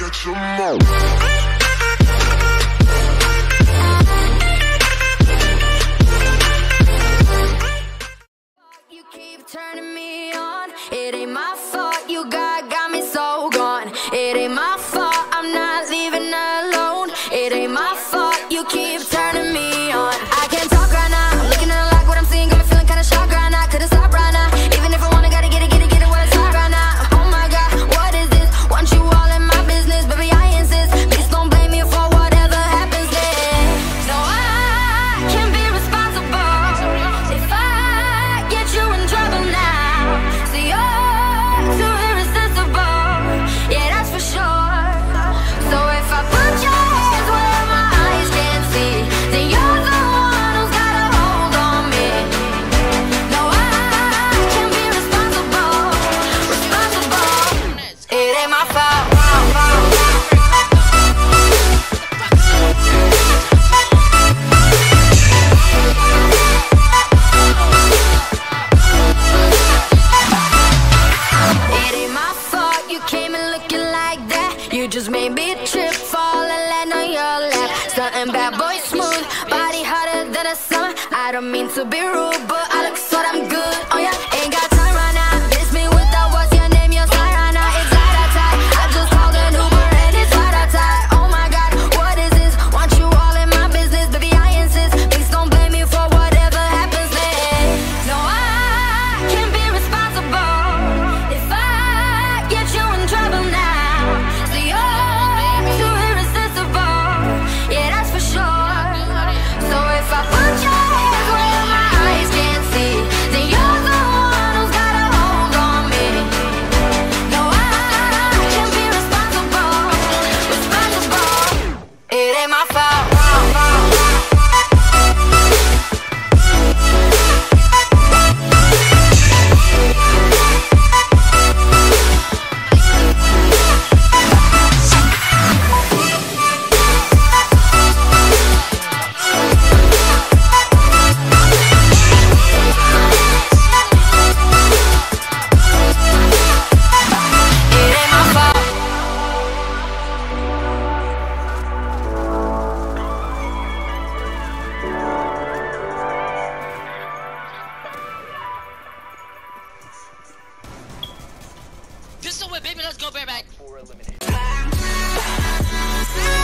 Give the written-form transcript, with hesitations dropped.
catch 'em all. You keep turning me on. It ain't my fault. You got me so gone. It ain't my fault. I'm not leaving alone. It ain't my fault. You keep turning me on. I can't talk right now. I'm looking at like what I'm seeing. Got me feeling kinda shocked right now. Couldn't stop right now. Even if I wanna, gotta get it where it's hot right now. Oh my God, what is this? Want you all in my business, baby, I insist. Please don't blame me for whatever happens next. No, I can't be responsible if I get you in trouble now. So you're too irresistible, yeah, that's for sure. So if I put your hands where my eyes can't see, then you're the one who's got a hold on me. No, I can't be responsible. It ain't my fault. It ain't my fault you came in looking like that. You just made me trip, fall and land on your lap. Something bad boy smooth, body hotter than a summer. I don't mean to be rude, but I look so damn good. Oh yeah, ain't got time right now. Miss me without what's your name, your sign right now. It's tight. I just called an Uber and it's tight. Oh my God, what is this? Want you all in my business, baby, I insist. Please don't blame me for whatever happens next. No, I can't be responsible if I get you in trouble now. So you're too irresistible, yeah, that's for sure. So if I put your hands where my eyes can't see, then you're the one who's got a hold on me. No, I can't be responsible. It ain't my fault. It ain't my fault. Pistol whip, baby, let's go, bareback. For elimination.